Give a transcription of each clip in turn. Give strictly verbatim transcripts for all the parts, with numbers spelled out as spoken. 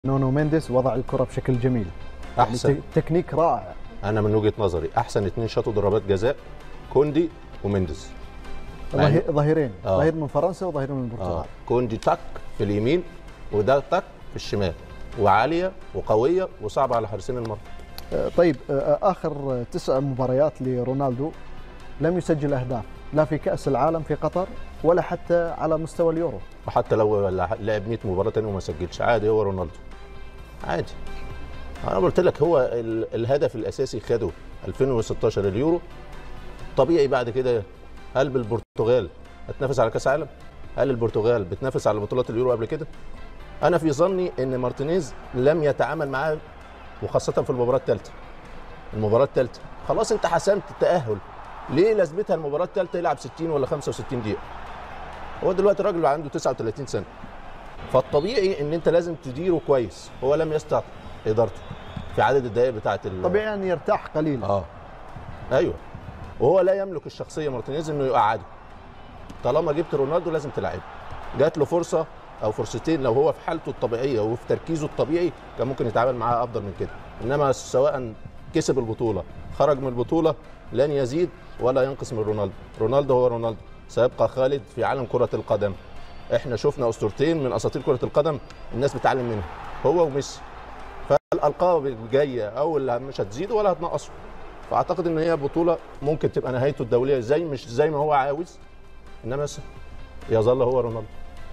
نونو مينديز وضع الكرة بشكل جميل، احسن يعني تكنيك رائع. انا من وجهة نظري احسن اثنين شاطوا ضربات جزاء كوندي ومينديز. ظهي... ظهيرين آه. ظهير من فرنسا وظهير من البرتغال. آه. كوندي تك في اليمين وده تك في الشمال، وعاليه وقويه وصعبه على حارسين المرمى. آه طيب، آه اخر تسع مباريات لرونالدو لم يسجل اهداف، لا في كأس العالم في قطر ولا حتى على مستوى اليورو. وحتى لو لعب مئة مباراه ثانيه وما سجلش عادي، هو رونالدو عادي. انا قلت لك هو الهدف الاساسي خده ألفين وستاشر اليورو. طبيعي بعد كده هل بالبرتغال هتنافس على كاس عالم؟ هل البرتغال بتنافس على بطولات اليورو قبل كده؟ انا في ظني ان مارتينيز لم يتعامل معاه، وخاصه في المباراه الثالثه. المباراه الثالثه خلاص انت حسمت التاهل، ليه لازمتها المباراه الثالثه يلعب ستين ولا خمسة وستين دقيقه؟ هو دلوقتي الراجل عنده تسعة وثلاثين سنه، فالطبيعي ان انت لازم تديره كويس. هو لم يستطع ادارته في عدد الدقائق بتاعه ال... طبيعي ان يرتاح قليلا. اه ايوه، وهو لا يملك الشخصيه مارتينيز انه يقعده. طالما جبت رونالدو لازم تلعبه. جات له فرصه او فرصتين، لو هو في حالته الطبيعيه وفي تركيزه الطبيعي كان ممكن يتعامل معاه افضل من كده. انما سواء كسب البطوله خرج من البطوله لن يزيد ولا ينقص من رونالدو. رونالدو هو رونالدو، سيبقى خالد في عالم كره القدم. احنا شفنا اسطورتين من اساطير كره القدم الناس بتتعلم منهم، هو وميسي. فالالقاب الجايه او اللي مش هتزيده ولا هتنقصه. فاعتقد ان هي بطوله ممكن تبقى نهايته الدوليه زي مش زي ما هو عاوز، انما يظل هو رونالدو.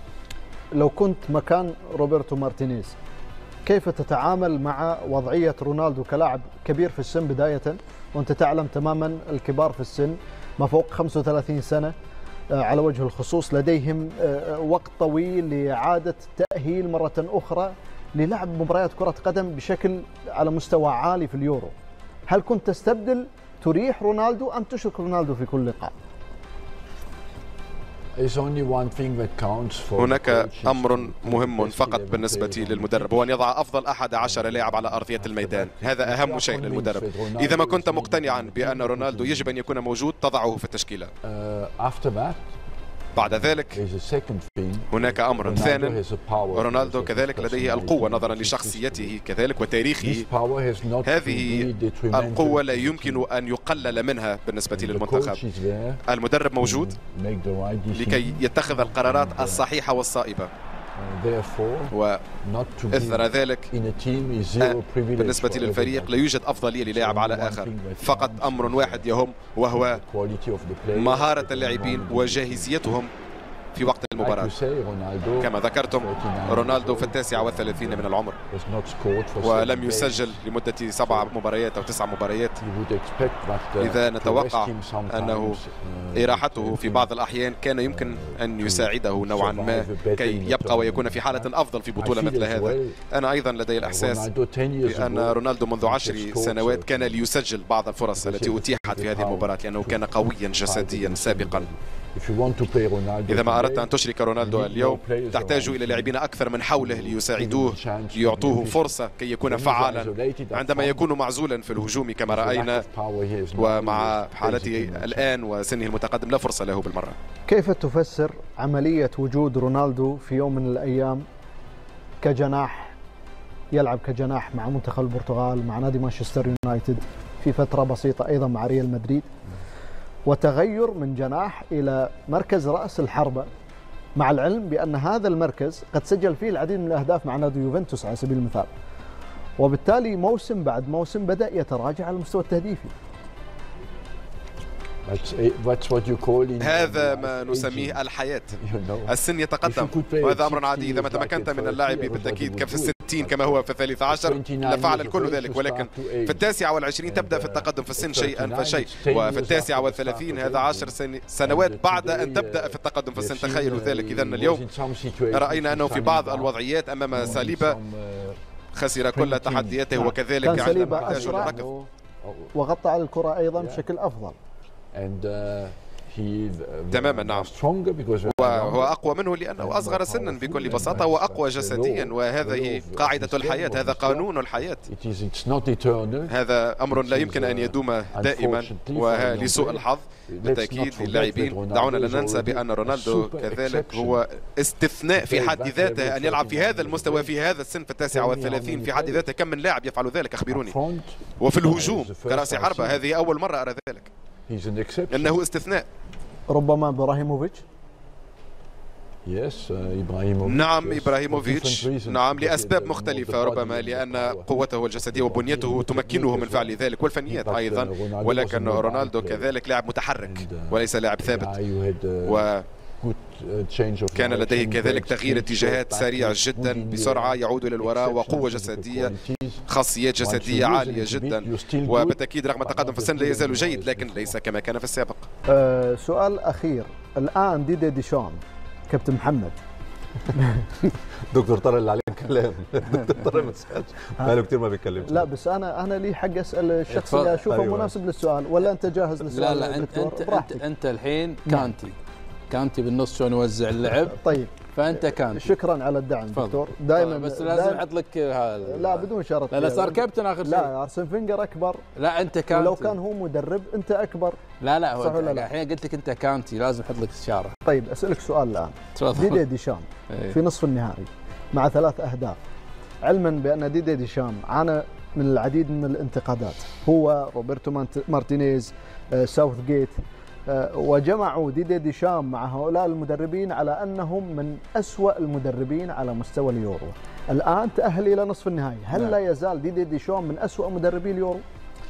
لو كنت مكان روبرتو مارتينيز كيف تتعامل مع وضعيه رونالدو كلاعب كبير في السن بدايه، وانت تعلم تماما الكبار في السن ما فوق خمسة وثلاثين سنه على وجه الخصوص لديهم وقت طويل لاعاده تاهيل مره اخرى للعب مباريات كره قدم بشكل على مستوى عالي في اليورو. هل كنت تستبدل تريح رونالدو ام تشرك رونالدو في كل لقاء؟ هناك أمر مهم فقط بالنسبة للمدرب، هو أن يضع أفضل أحد عشر لاعب على أرضية الميدان. هذا أهم شيء للمدرب. إذا ما كنت مقتنعا بأن رونالدو يجب أن يكون موجود تضعه في التشكيلة. بعد ذلك هناك أمر ثاني، رونالدو كذلك لديه القوة نظرا لشخصيته كذلك وتاريخه. هذه القوة لا يمكن أن يقلل منها بالنسبة للمنتخب. المدرب موجود لكي يتخذ القرارات الصحيحة والصائبة، وإثر ذلك بالنسبة للفريق لا يوجد أفضلية للاعب على آخر. فقط أمر واحد يهم، وهو مهارة اللاعبين وجاهزيتهم في وقت المباراة. كما ذكرتم رونالدو في التاسعة والثلاثين من العمر ولم يسجل لمدة سبع مباريات أو تسع مباريات. إذا نتوقع أنه إراحته في بعض الأحيان كان يمكن أن يساعده نوعا ما كي يبقى ويكون في حالة أفضل في بطولة مثل هذا. أنا أيضا لدي الإحساس بأن رونالدو منذ عشر سنوات كان ليسجل بعض الفرص التي أتيحت في هذه المباراة لأنه كان قويا جسديا سابقا. إذا ما أردت أن تشرك رونالدو اليوم تحتاج إلى لاعبين أكثر من حوله ليساعدوه، ليعطوه فرصة كي يكون فعالا عندما يكون معزولا في الهجوم كما رأينا، ومع حالته الآن وسنه المتقدم لا فرصة له بالمرة. كيف تفسر عملية وجود رونالدو في يوم من الأيام كجناح، يلعب كجناح مع منتخب البرتغال مع نادي مانشستر يونايتد في فترة بسيطة أيضا مع ريال مدريد، وتغير من جناح إلى مركز رأس الحربة، مع العلم بأن هذا المركز قد سجل فيه العديد من الأهداف مع نادي يوفنتوس على سبيل المثال، وبالتالي موسم بعد موسم بدأ يتراجع على المستوى التهديفي. هذا ما نسميه الحياة. السن يتقدم وهذا أمر عادي. إذا ما تمكنت من اللعب بالتأكيد كفي الستين كما هو في الثالث عشر لفعل الكل ذلك، ولكن في التاسعة والعشرين تبدأ في التقدم في السن شيئا فشيء، وفي التاسعة والثلاثين هذا عشر سنوات بعد أن تبدأ في التقدم في السن. تخيلوا ذلك. إذا اليوم رأينا أنه في بعض الوضعيات أمام ساليبا خسر كل تحدياته، وكذلك كان ساليبا أسرع وغطى على الكرة أيضا بشكل أفضل. تماما نعم. وهو أقوى منه لأنه أصغر سنا بكل بساطة وأقوى جسديا، وهذه قاعدة الحياة، هذا قانون الحياة، هذا أمر لا يمكن أن يدوم دائما. ولسوء الحظ بالتأكيد للاعبين، دعونا لا ننسى بأن رونالدو كذلك هو استثناء في حد ذاته، أن يلعب في هذا المستوى في هذا السن في التاسعة والثلاثين في حد ذاته. كم من لاعب يفعل ذلك أخبروني؟ وفي الهجوم كرأس حربة هذه أول مرة أرى ذلك، إنه استثناء. ربما إبراهيموفيتش. نعم إبراهيموفيتش، نعم لأسباب مختلفة، ربما لأن قوته الجسدية وبنيته تمكنه من فعل ذلك والفنيات أيضا، ولكن رونالدو كذلك لاعب متحرك وليس لاعب ثابت، وكان لديه كذلك تغيير اتجاهات سريع جدا بسرعة، يعود إلى الوراء، وقوة جسدية، خاصيات جسدية عالية جدا، وبالتأكيد رغم التقدم في السن لا يزال جيد لكن ليس كما كان في السابق. أه سؤال أخير، الآن ديدي ديشام كابتن محمد دكتور طارق اللي عليه كلام دكتور طارق ما تسالش بقاله كتير ما بيتكلمش. لا بس انا انا لي حق اسال الشخص اللي اشوفه أيوة. مناسب للسؤال، ولا انت جاهز للسؤال؟ لا لا انت انت, انت انت الحين كانتي كانتي بالنص شلون يوزع اللعب. طيب فانت كانتي. شكرا على الدعم دكتور دائما، بس لازم احط لك لا بدون شرط. لا صار كابتن اخر شيء. لا ارسن فينجر اكبر. لا انت كانتي، ولو كان هو مدرب انت اكبر. لا لا هو الحين قلت لك انت كانتي، لازم احط لك اشاره. طيب اسالك سؤال الان. ديدي ديشام في نصف النهائي مع ثلاث اهداف، علما بان ديدي ديشام عانى من العديد من الانتقادات، هو روبرتو مارتينيز ساوث جيت، وجمعوا ديدي ديشام مع هؤلاء المدربين على أنهم من أسوأ المدربين على مستوى اليورو. الآن تأهل إلى نصف النهائي، هل لا, لا يزال ديدي ديشام من أسوأ مدربي اليورو؟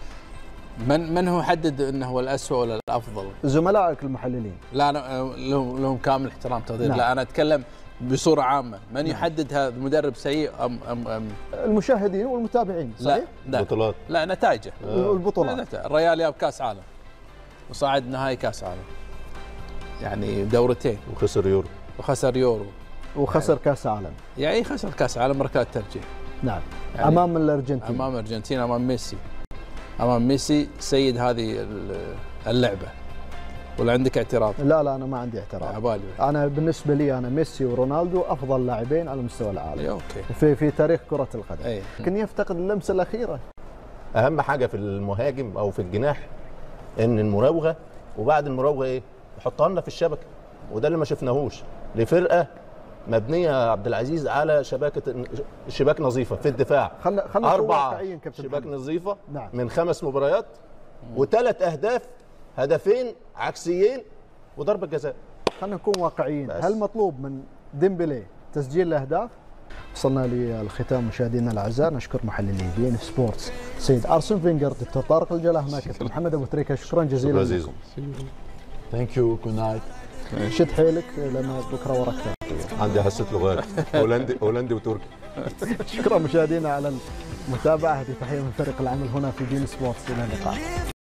من من هو حدد أنه هو الأسوأ ولا الأفضل؟ زملائك المحللين. لا أنا لهم كامل احترام تقدير. لا أنا أتكلم بصورة عامة، من يحدد هذا المدرب سيء أم أم أم المشاهدين والمتابعين؟ صحيح؟ لا البطولات، لا نتائجه البطولات. الريال جاب كأس عالم وصعد نهائي كاس عالم، يعني دورتين، وخسر يورو وخسر يورو وخسر يعني كاس عالم، يعني خسر كاس عالم ركلات ترجيح. نعم يعني امام الارجنتين، امام الارجنتين، امام ميسي، امام ميسي سيد هذه اللعبه. ولا عندك اعتراض؟ لا لا انا ما عندي اعتراض. عبالي. انا بالنسبه لي انا ميسي ورونالدو افضل لاعبين على مستوى العالم. أي اوكي. في في تاريخ كره القدم. أي. لكن يفتقد اللمسه الاخيره. اهم حاجه في المهاجم او في الجناح ان المراوغه، وبعد المراوغه ايه؟ يحطها لنا في الشبكه، وده اللي ما شفناهوش لفرقه مبنيه يا عبد العزيز على شبكه شباك نظيفه في الدفاع. خلينا خلينا اربع شباك نظيفه. نعم. من خمس مباريات وثلاث اهداف، هدفين عكسيين وضربه جزاء. خلينا نكون واقعيين، هل مطلوب من ديمبلي تسجيل الاهداف؟ وصلنا للختام مشاهدينا الاعزاء، نشكر محللي بي ان اف سبورتس سيد ارسن فينجر، دكتور طارق الجلاهمة، كابتن محمد ابو تريكه، شكرا جزيلا لكم. ثانك يو، جود نايت. شد حيلك لان بكره وراك عندي حصه لغات هولندي هولندي وتركي. شكرا مشاهدينا على المتابعه، هذه تحيه من فريق العمل هنا في بي ان سبورتس، الى اللقاء.